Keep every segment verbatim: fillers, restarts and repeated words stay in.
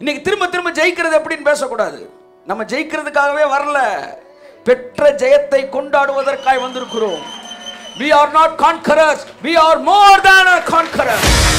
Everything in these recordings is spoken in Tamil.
இன்னைக்கு திரும்ப திரும்ப ஜெயிக்கிறது எப்படின்னு பேசக்கூடாது. நம்ம ஜெயிக்கிறதுக்காகவே வரல, பெற்ற ஜெயத்தை கொண்டாடுவதற்காக வந்திருக்கிறோம். We are not conquerors, we are more than a conqueror.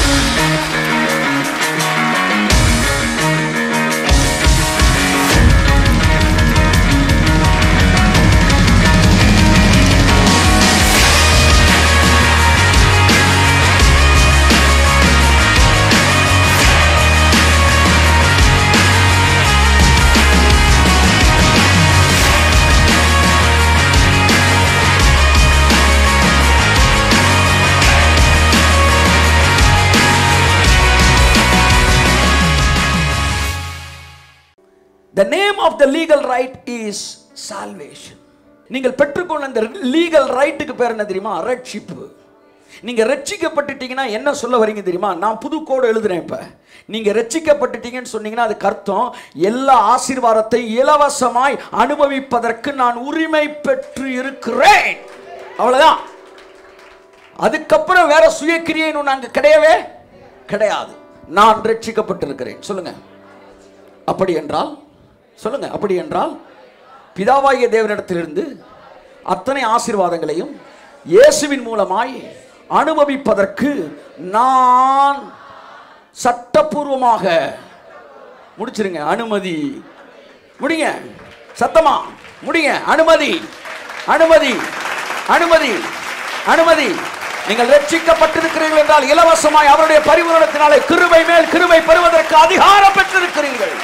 The name of the legal right is salvation. நீங்கள் பெற்றுக்கொண்ட அந்த லீகல் ரைட்டுக்கு பேர் என்ன தெரியுமா? ரட்சிப்பு. நீங்க ரட்சிக்கப்பட்டுட்டீங்கன்னா என்ன சொல்ல வரீங்க தெரியுமா? நான் புது கோடு எழுதுறேன். இப்ப நீங்க ரட்சிக்கப்பட்டுட்டீங்கன்னு சொன்னீங்கன்னா அதுக்கு அர்த்தம் எல்லா ஆசீர்வாதத்தை இலவசமாய் அனுபவிப்பதற்கு நான் உரிமை பெற்று இருக்கிறேன். அவ்வளவுதான். அதுக்கப்புறம் வேற சுயக்கிரியை நாங்க கிடையவே கிடையாது. நான் ரட்சிக்கப்பட்டிருக்கிறேன். சொல்லுங்க. அப்படி என்றால் சொல்லுங்க. அப்படி என்றால் பிதாவாகிய தேவனிடத்திலிருந்து அத்தனை ஆசீர்வாதங்களையும் இயேசுவின் மூலமாய் அனுபவிப்பதற்கு நான் சட்டபூர்வமாக முடிச்சிருங்க. அனுமதி முடிங்க. சத்தமா முடிங்க. அனுமதி அனுமதி அனுமதி அனுமதி. நீங்கள் ரட்சிக்கப்பட்டிருக்கிறீர்கள் என்றால் இலவசமாய் அவருடைய பரிபூரணத்தினாலே கிருபை மேல் கிருபை பெறுவதற்கு அதிகாரம் பெற்றிருக்கிறீர்கள்.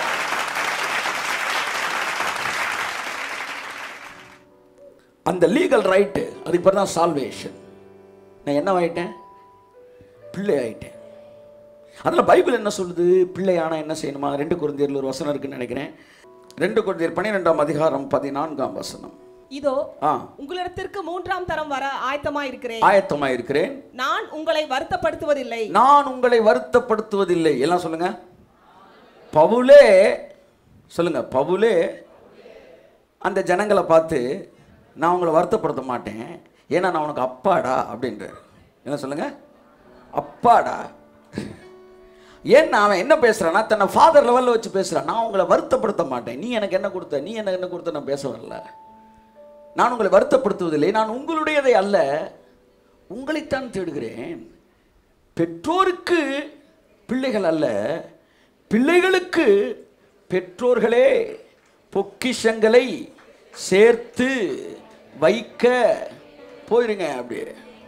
அந்த லீகல் ரைட்டு, அதுக்கு பேர் தான் சால்வேஷன். நான் என்ன ஆயிட்டேன்? பிள்ளை ஆயிட்டேன். அதில் பைபிள் என்ன சொல்லுது? பிள்ளையானா என்ன செய்யணுமா? ரெண்டு கொரிந்தியர்ல ஒரு வசனம் இருக்குன்னு நினைக்கிறேன். ரெண்டு கொரிந்தியர் பன்னிரெண்டாம் அதிகாரம் பதினான்காம் வசனம். இதோ உங்களிடத்திற்கு மூன்றாம் தரம் வர ஆயத்தமாய் இருக்கிறேன் ஆயத்தமாய் இருக்கிறேன் நான் உங்களை வருத்தப்படுத்துவதில்லை நான் உங்களை வருத்தப்படுத்துவதில்லை. எல்லாம் சொல்லுங்க. பவுலே சொல்லுங்க. பவுலே அந்த ஜனங்களை பார்த்து நான் உங்களை வருத்தப்படுத்த மாட்டேன், ஏன்னா நான் உனக்கு அப்பாடா அப்படின்றார். என்ன சொல்லுங்க? அப்பாடா. ஏன்னா அவன் என்ன பேசுறான்னா தன்னை ஃபாதர் லெவலில் வச்சு பேசுறான். நான் உங்களை வருத்தப்படுத்த மாட்டேன், நீ எனக்கு என்ன கொடுத்த, நீ எனக்கு என்ன கொடுத்த, நான் பேச வரல. நான் உங்களை வருத்தப்படுத்துவதில்லை, நான் உங்களுடையதை அல்ல உங்களைத்தான் தேடுகிறேன். பெற்றோருக்கு பிள்ளைகள் அல்ல, பிள்ளைகளுக்கு பெற்றோர்களே பொக்கிஷங்களை சேர்த்து வைக்க போயிருங்க. அப்படியே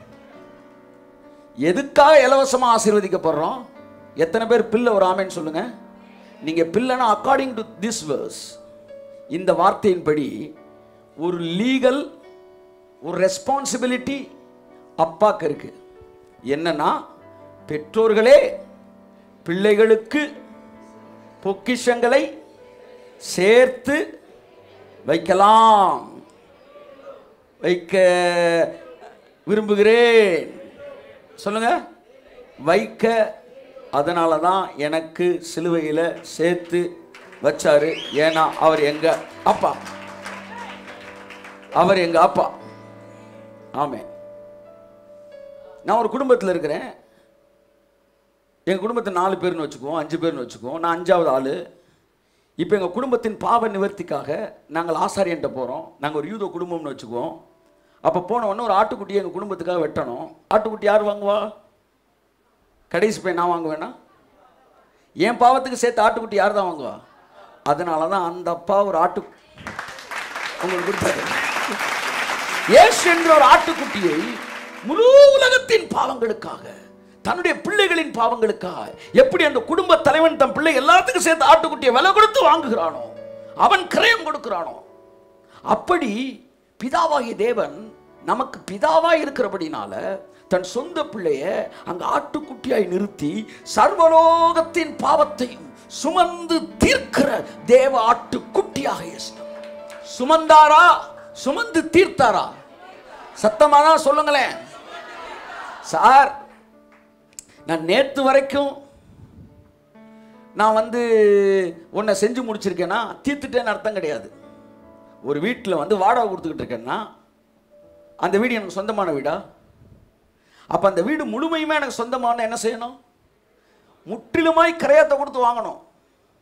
எதுக்காக இலவசமாக ஆசீர்வதிக்கப்படுறோம்? எத்தனை பேர் பிள்ளை? ஒரு ஆமேன்னு சொல்லுங்க. நீங்க பிள்ளைனா அக்கார்டிங் டு திஸ் வேர்ஸ், இந்த வார்த்தையின்படி ஒரு லீகல் ஒரு ரெஸ்பான்சிபிலிட்டி அப்பாக்கு இருக்கு. என்னன்னா பெற்றோர்களே பிள்ளைகளுக்கு பொக்கிஷங்களை சேர்த்து வைக்கலாம், வைக்க விரும்புகிறேன். சொல்லுங்க. வைக்க. அதனால தான் எனக்கு சிலுவையில் சேர்த்து வச்சாரு. ஏன்னா அவர் எங்க அப்பா, அவர் எங்க அப்பா. ஆமே. நான் ஒரு குடும்பத்தில் இருக்கிறேன். எங்கள் குடும்பத்தை நாலு பேர்னு வச்சுக்குவோம், அஞ்சு பேர்னு வச்சுக்குவோம். நான் அஞ்சாவது ஆள். இப்போ எங்கள் குடும்பத்தின் பாவ நிவர்த்திக்காக நாங்கள் ஆசாரியன்ட்ட போகிறோம். நாங்கள் ஒரு யூத குடும்பம்னு வச்சுக்குவோம். அப்போ போன உடனே ஒரு ஆட்டுக்குட்டியை எங்கள் குடும்பத்துக்காக வெட்டணும். ஆட்டுக்குட்டி யார் வாங்குவா? கடைசி போய் நான் வாங்குவேன்னா? என் பாவத்துக்கு சேர்த்து ஆட்டுக்குட்டி யார் தான் வாங்குவா? அதனால தான் அந்த அப்பா ஒரு ஆட்டு உங்களுக்கு கொடுத்தாரு. இயேசு என்ற ஒரு ஆட்டுக்குட்டியை முழு உலகத்தின் பாவங்களுக்காக, தன்னுடைய பிள்ளைகளின் பாவங்களுக்காக எப்படி அந்த குடும்ப தலைவன் தன் பிள்ளை எல்லாத்துக்கும் சேர்த்து ஆட்டுக்குட்டியை விலை கொடுத்து வாங்குகிறானோ, அவன் கிரயம் கொடுக்கிறானோ, அப்படி பிதாவாகிய தேவன் நமக்கு பிதாவாய் இருக்கிறபடினால தன் சொந்த பிள்ளைய அங்க ஆட்டுக்குட்டியாய் நிறுத்தி சர்வலோகத்தின் பாவத்தையும் சுமந்து தீர்க்கிற தேவ ஆட்டுக்குட்டியாக இயேசு சுமந்தாரா? சுமந்து தீர்த்தாரா? சத்தமா தான் சொல்லுங்களேன். சார், நான் நேற்று வரைக்கும் நான் வந்து உன்னை செஞ்சு முடிச்சிருக்கேன்னா தீர்த்துட்டேன்னு அர்த்தம் கிடையாது. ஒரு வீட்டில் வந்து வாடகை கொடுத்துக்கிட்டு இருக்கேன்னா அந்த வீடு எனக்கு சொந்தமான வீடா? அப்போ அந்த வீடு முழுமையுமே எனக்கு சொந்தமான என்ன செய்யணும்? முற்றிலுமாய் கிரயத்தை கொடுத்து வாங்கணும்.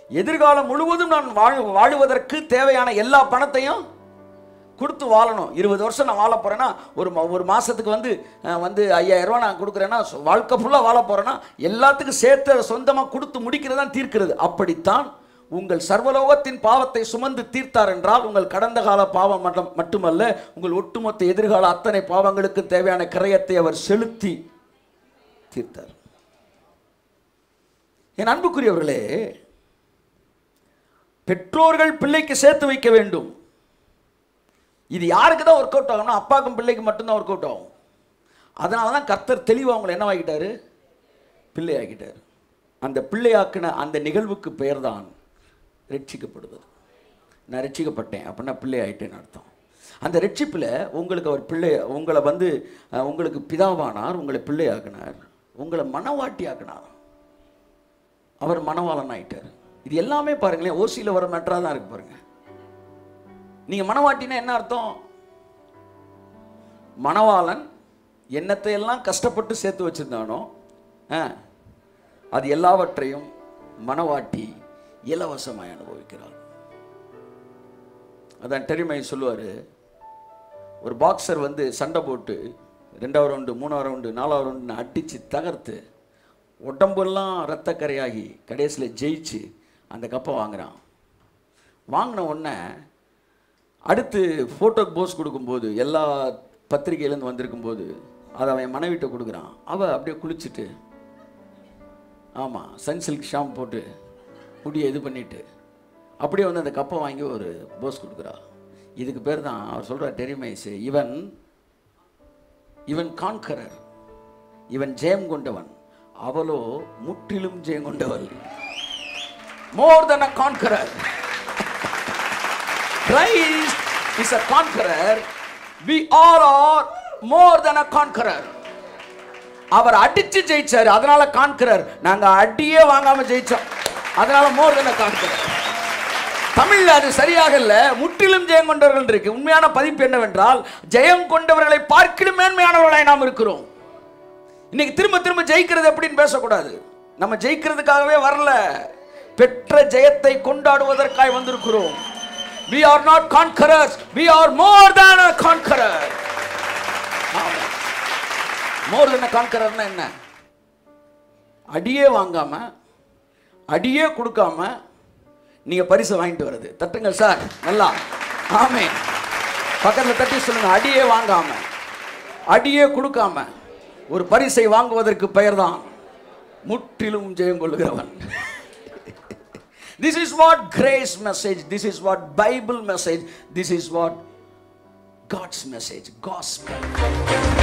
எதிர்காலம் முழுவதும் நான் வாழ் வாழுவதற்கு தேவையான எல்லா பணத்தையும் கொடுத்து வாழணும். இருபது வருஷம் நான் வாழ போகிறேன்னா ஒரு ஒரு மாதத்துக்கு வந்து வந்து ஐயாயிரம் ரூபா நான் கொடுக்குறேன்னா வாழ்க்கை ஃபுல்லாக வாழ போகிறேன்னா எல்லாத்துக்கும் சேர்த்து சொந்தமாக கொடுத்து முடிக்கிறது தான் தீர்க்கிறது. அப்படித்தான் உங்கள் சர்வலோகத்தின் பாவத்தை சுமந்து தீர்த்தார் என்றால் உங்கள் கடந்த கால பாவம் மட்டும் மட்டுமல்ல, உங்கள் ஒட்டுமொத்த எதிர்கால அத்தனை பாவங்களுக்கு தேவையான கிரயத்தை அவர் செலுத்தி தீர்த்தார். என் அன்புக்குரியவர்களே, பெற்றோர்கள் பிள்ளைக்கு சேர்த்து வைக்க வேண்டும். இது யாருக்கு தான் ஒர்க் அவுட் ஆகும்னா அப்பாக்கும் பிள்ளைக்கு மட்டும்தான் ஒர்க் அவுட் ஆகும். அதனால தான் கர்த்தர் தெளிவாக அவங்களை என்ன ஆகிட்டாரு? பிள்ளை ஆகிட்டார். அந்த பிள்ளையாக்கின அந்த நிகழ்வுக்கு பெயர் தான் ரட்சிக்கப்படுவது. நான் ரட்சிக்கப்பட்டேன் அப்படின்னா பிள்ளை ஆகிட்டேன்னு அர்த்தம். அந்த ரட்சிப்பில் உங்களுக்கு அவர் பிள்ளை உங்களை வந்து உங்களுக்கு பிதாவானார், உங்களை பிள்ளை ஆக்கினார், உங்களை மனவாட்டி ஆக்கினார், அவர் மனவாளன் ஆகிட்டார். இது எல்லாமே பாருங்களேன் ஓசியில் வர மேட்டராக தான் இருக்கு பாருங்க. நீங்கள் மனவாட்டினா என்ன அர்த்தம்? மணவாளன் என்னத்தை எல்லாம் கஷ்டப்பட்டு சேர்த்து வச்சிருந்தானோ அது எல்லாவற்றையும் மனவாட்டி இலவசமாய் அனுபவிக்கிறார். அதான் தெரியுமா சொல்லுவார், ஒரு பாக்ஸர் வந்து சண்டை போட்டு ரெண்டாவது ரவுண்டு மூணாவது ரவுண்டு நாலாவது ரவுண்டுன்னு அடித்து தகர்த்து உடம்பெல்லாம் இரத்தக்கரையாகி கடைசியில் ஜெயிச்சு அந்த கப்பை வாங்குறான். வாங்கின உடனே அடுத்து ஃபோட்டோக்கு போஸ் கொடுக்கும்போது எல்லா பத்திரிகையிலேருந்து வந்திருக்கும்போது அதை அவன் மனைவிட்ட கொடுக்குறான். அவள் அப்படியே குளிச்சுட்டு ஆமாம் சன்சில்க் ஷாம்பு போட்டு முடியை இது பண்ணிவிட்டு அப்படியே வந்து அந்த கப்பை வாங்கி ஒரு போஸ் கொடுக்குறா. இதுக்கு பேர் தான் அவர் சொல்கிறார் டெரிமைஸு, இவன் இவன் கான்கரர், இவன் ஜெயம் கொண்டவன், அவளோ முற்றிலும் ஜெயம் கொண்டவள். More than a conqueror. Christ is a conqueror. We all are more than a conqueror. அவர் அடிச்சு ஜெயிச்சாரு, அதனால கான்கரர். நாங்க அடியே வாங்காம ஜெயிச்சோம், அதனால மோர் தென் அ கான்கரர். தமிழ்ல அது சரியாக இல்ல, முற்றிலும் ஜெயம் கொண்டவர்கள் இருக்கு. உண்மையான பதிப்பு என்னவென்றால் ஜெயம் கொண்டவர்களை பார்க்கிலும் மேன்மையானவர்களாய் நாம் இருக்கிறோம். இன்னைக்கு திரும்ப திரும்ப ஜெயிக்கிறது எப்படின்னு பேசக்கூடாது. நம்ம ஜெயிக்கிறதுக்காகவே வரல, பெற்ற ஜெயத்தை கொண்டாடுவதற்காக வந்திருக்கிறோம். We are not conquerors, we are more than a conqueror. More than a conqueror னா என்ன? அடியே வாங்காம அடியே கொடுக்காம நீங்க பரிசு வாங்கிட்டு வருது. தட்டுங்க சார் நல்லா. ஆமென். பக்கத்துல தட்டி சொல்லுங்க, அடியே வாங்காம அடியே கொடுக்காம ஒரு பரிசை வாங்குவதற்கு பெயர்தான் முற்றிலும் ஜெயம் கொள்கிறவன். This is what grace message, this is what Bible message, this is what God's message, gospel.